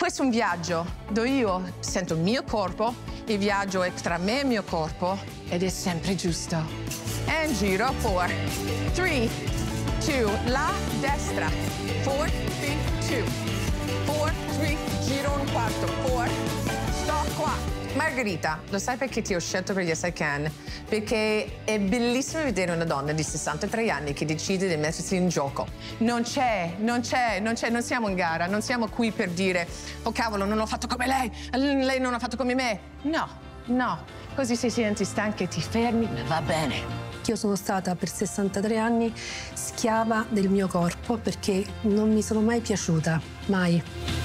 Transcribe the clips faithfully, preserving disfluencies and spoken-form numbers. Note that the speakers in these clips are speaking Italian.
Questo è un viaggio dove io sento il mio corpo, il viaggio è tra me e il mio corpo ed è sempre giusto. E giro, four, three, two, la destra, four, three, two, four, three, giro un quarto, four, sto qua. Margherita, lo sai perché ti ho scelto per Yes I Can? Perché è bellissimo vedere una donna di sessantatré anni che decide di mettersi in gioco. Non c'è, non c'è, non c'è, non siamo in gara, non siamo qui per dire oh cavolo, non ho fatto come lei, lei non ha fatto come me. No, no, così se ti senti stanca e ti fermi, va bene. Io sono stata per sessantatré anni schiava del mio corpo perché non mi sono mai piaciuta, mai.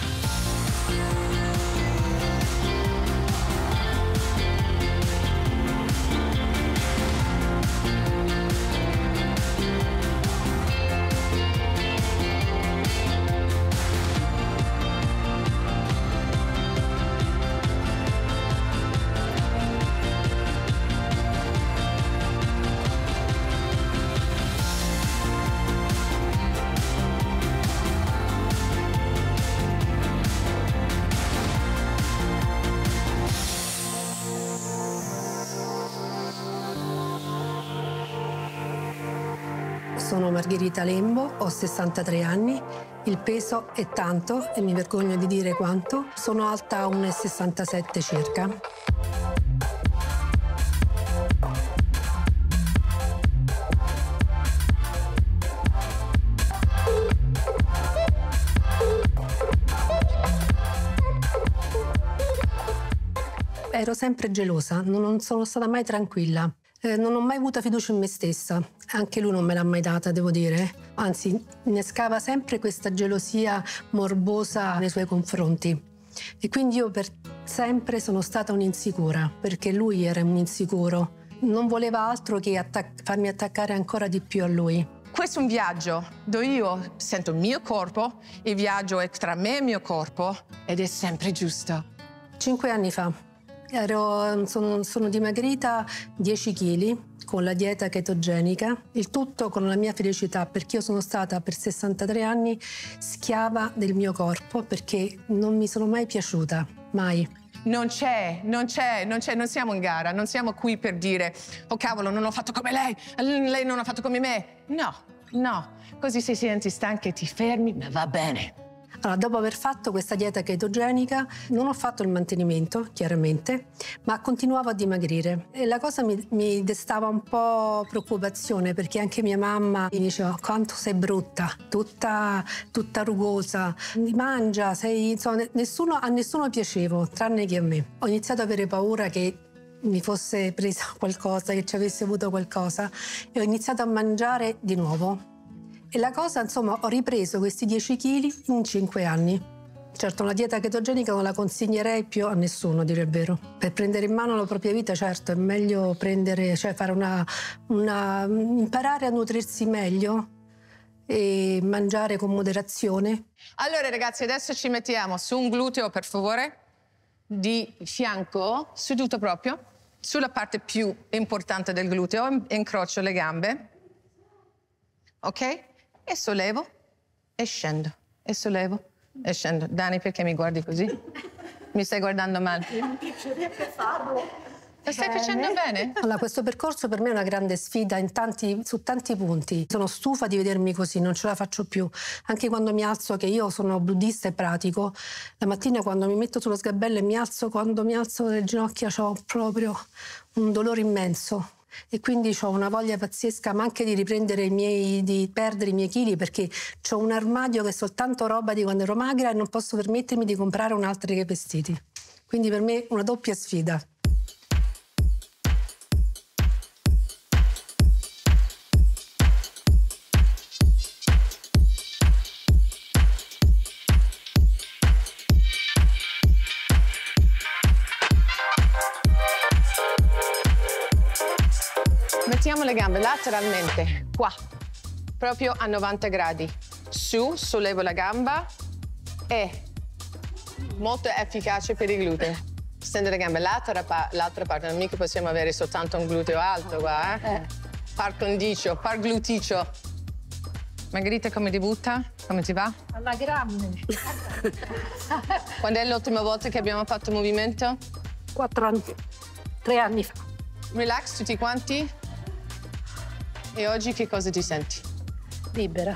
Sono Margherita Lembo, ho sessantatré anni, il peso è tanto e mi vergogno di dire quanto. Sono alta uno e sessantasette circa. Ero sempre gelosa, non sono stata mai tranquilla. Eh, non ho mai avuto fiducia in me stessa, anche lui non me l'ha mai data, devo dire. Anzi, innescava sempre questa gelosia morbosa nei suoi confronti. E quindi io per sempre sono stata un'insicura, perché lui era un insicuro. Non voleva altro che attac- farmi attaccare ancora di più a lui. Questo è un viaggio dove io sento il mio corpo, il viaggio è tra me e il mio corpo ed è sempre giusto. Cinque anni fa. Ero, sono, sono dimagrita dieci chili con la dieta chetogenica, il tutto con la mia felicità perché io sono stata per sessantatré anni schiava del mio corpo perché non mi sono mai piaciuta, mai. Non c'è, non c'è, non c'è, non siamo in gara, non siamo qui per dire oh cavolo, non ho fatto come lei, lei non ha fatto come me. No, no, così se ti senti stanca e ti fermi, ma va bene. Allora, dopo aver fatto questa dieta chetogenica non ho fatto il mantenimento, chiaramente, ma continuavo a dimagrire. E la cosa mi, mi destava un po' preoccupazione perché anche mia mamma mi diceva quanto sei brutta, tutta, tutta rugosa, mangia, sei, insomma, nessuno, a nessuno piacevo, tranne che a me. Ho iniziato ad avere paura che mi fosse presa qualcosa, che ci avessi avuto qualcosa e ho iniziato a mangiare di nuovo. E la cosa, insomma, ho ripreso questi dieci chili in cinque anni. Certo, una dieta chetogenica non la consiglierei più a nessuno, a dire il vero. Per prendere in mano la propria vita, certo, è meglio prendere, cioè fare una, una imparare a nutrirsi meglio e mangiare con moderazione. Allora, ragazzi, adesso ci mettiamo su un gluteo, per favore, di fianco, seduto proprio, sulla parte più importante del gluteo, incrocio le gambe, ok? E sollevo e scendo, e sollevo e scendo. Dani, perché mi guardi così? Mi stai guardando male? Mi piacerebbe farlo. Lo stai facendo bene? Allora, questo percorso per me è una grande sfida in tanti, su tanti punti. Sono stufa di vedermi così, non ce la faccio più. Anche quando mi alzo, che io sono buddista e pratico, la mattina quando mi metto sullo sgabello e mi alzo, quando mi alzo le ginocchia ho proprio un dolore immenso. E quindi ho una voglia pazzesca, ma anche di riprendere i miei, di perdere i miei chili, perché ho un armadio che è soltanto roba di quando ero magra e non posso permettermi di comprare un altro che vestiti. Quindi per me una doppia sfida. Mettiamo le gambe lateralmente, qua, proprio a novanta gradi. Su, sollevo la gamba e molto efficace per i glutei. Stendo le gambe l'altra parte, non mica possiamo avere soltanto un gluteo alto qua, eh? eh. Par condicio, par gluticio. Margherita, come debutta? Come ti va? Alla grande. Quando è l'ultima volta che abbiamo fatto movimento? Quattro anni, tre anni fa. Relax tutti quanti. E oggi che cosa ti senti? Libera.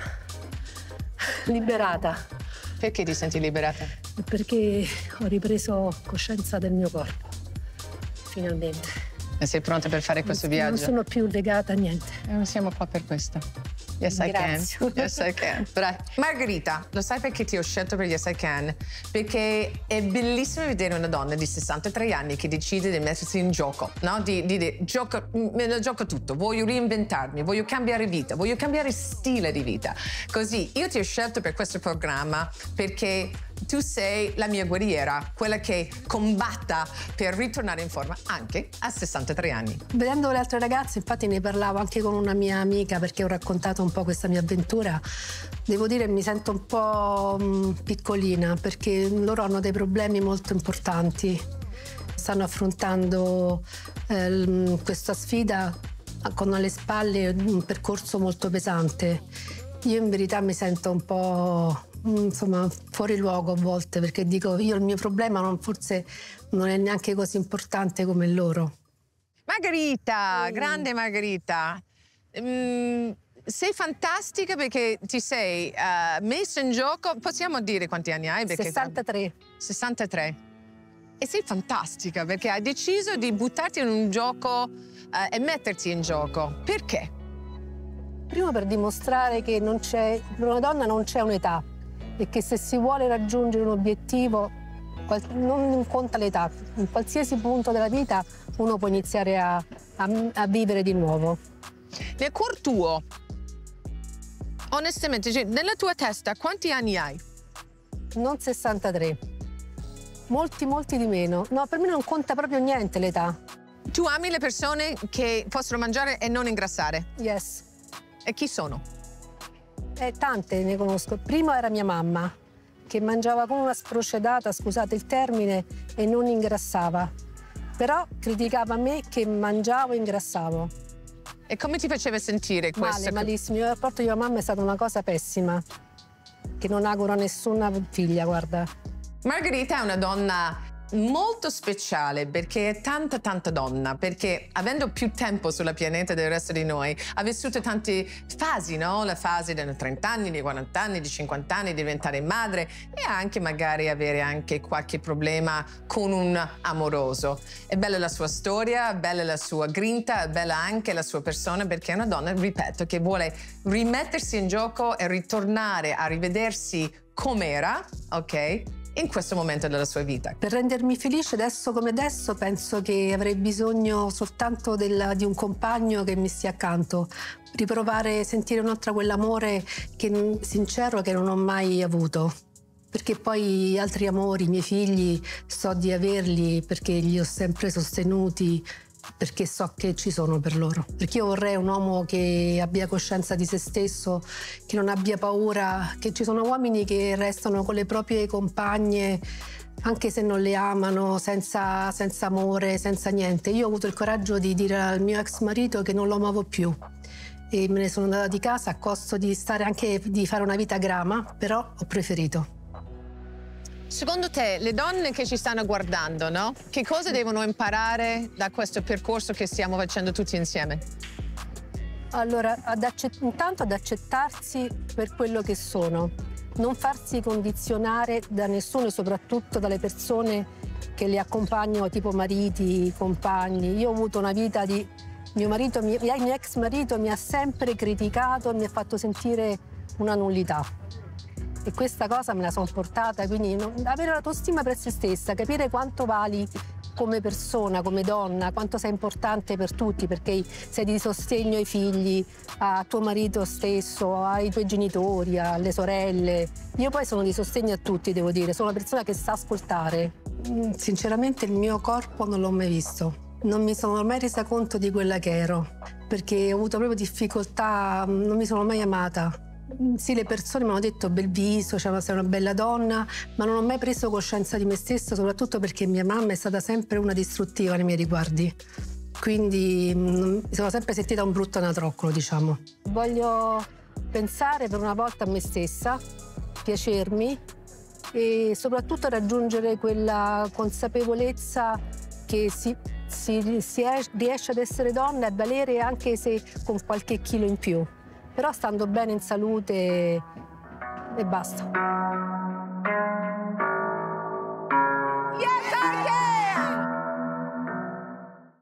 Liberata. Perché ti senti liberata? Perché ho ripreso coscienza del mio corpo. Finalmente. E sei pronta per fare questo non, viaggio? Non sono più legata a niente. E siamo qua per questo. Yes, I Grazie. can. Yes, I can. Bravi. Margherita, lo sai perché ti ho scelto per Yes, I Can? Perché è bellissimo vedere una donna di sessantatré anni che decide di mettersi in gioco, no? Di, di dire, gioco, me lo gioco tutto, voglio reinventarmi, voglio cambiare vita, voglio cambiare stile di vita. Così, io ti ho scelto per questo programma perché tu sei la mia guerriera, quella che combatta per ritornare in forma anche a sessantatré anni. Vedendo le altre ragazze, infatti ne parlavo anche con una mia amica perché ho raccontato un po' questa mia avventura. Devo dire mi sento un po' mh, piccolina perché loro hanno dei problemi molto importanti. Stanno affrontando eh, questa sfida con alle spalle un percorso molto pesante. Io in verità mi sento un po' insomma fuori luogo a volte perché dico io il mio problema non, forse non è neanche così importante come il loro. Margherita, mm. grande Margherita, mm, sei fantastica perché ti sei uh, messa in gioco, possiamo dire quanti anni hai? Perché sessantatré. sessantatré. E sei fantastica perché hai deciso di buttarti in un gioco uh, e metterti in gioco. Perché? Primo per dimostrare che non c'è, per una donna non c'è un'età e che se si vuole raggiungere un obiettivo non conta l'età, in qualsiasi punto della vita uno può iniziare a, a, a vivere di nuovo. Nel cuor tuo, onestamente, cioè, nella tua testa quanti anni hai? Non sessantatré, molti molti di meno. No, per me non conta proprio niente l'età. Tu ami le persone che possono mangiare e non ingrassare? Yes. E chi sono? Eh, tante ne conosco. Primo era mia mamma, che mangiava come una sprocedata, scusate il termine, e non ingrassava. Però criticava me che mangiavo e ingrassavo. E come ti faceva sentire questo? Male, malissimo. Il rapporto di mia mamma è stata una cosa pessima, che non auguro a nessuna figlia, guarda. Margherita è una donna molto speciale perché è tanta tanta donna, perché avendo più tempo sulla pianeta del resto di noi ha vissuto tante fasi, no? La fase dei trenta anni, dei quaranta anni, di cinquanta anni, di diventare madre e anche magari avere anche qualche problema con un amoroso. È bella la sua storia, è bella la sua grinta, è bella anche la sua persona perché è una donna, ripeto, che vuole rimettersi in gioco e ritornare a rivedersi com'era, ok? In questo momento della sua vita. Per rendermi felice adesso come adesso penso che avrei bisogno soltanto del, di un compagno che mi stia accanto, riprovare a sentire un'altra quell'amore che, sincero che non ho mai avuto. Perché poi altri amori, i miei figli, so di averli perché li ho sempre sostenuti, perché so che ci sono per loro. Perché io vorrei un uomo che abbia coscienza di se stesso, che non abbia paura, che ci sono uomini che restano con le proprie compagne anche se non le amano, senza, senza amore, senza niente. Io ho avuto il coraggio di dire al mio ex marito che non lo amavo più e me ne sono andata di casa a costo di stare anche di fare una vita grama, però ho preferito. Secondo te, le donne che ci stanno guardando, no? Che cosa devono imparare da questo percorso che stiamo facendo tutti insieme? Allora, ad intanto ad accettarsi per quello che sono, non farsi condizionare da nessuno, soprattutto dalle persone che le accompagnano, tipo mariti, compagni. Io ho avuto una vita di... Mio marito, mio, mio ex marito mi ha sempre criticato e mi ha fatto sentire una nullità. E questa cosa me la sono portata, quindi non, avere l'autostima per se stessa, capire quanto vali come persona, come donna, quanto sei importante per tutti, perché sei di sostegno ai figli, a tuo marito stesso, ai tuoi genitori, alle sorelle. Io poi sono di sostegno a tutti, devo dire, sono una persona che sa ascoltare. Sinceramente il mio corpo non l'ho mai visto, non mi sono mai resa conto di quella che ero, perché ho avuto proprio difficoltà, non mi sono mai amata. Sì, le persone mi hanno detto bel viso, cioè sei una bella donna, ma non ho mai preso coscienza di me stessa, soprattutto perché mia mamma è stata sempre una distruttiva nei miei riguardi. Quindi mi sono sempre sentita un brutto anatroccolo, diciamo. Voglio pensare per una volta a me stessa, piacermi e soprattutto raggiungere quella consapevolezza che si, si, si è, riesce ad essere donna e a valere anche se con qualche chilo in più, però stando bene in salute e basta.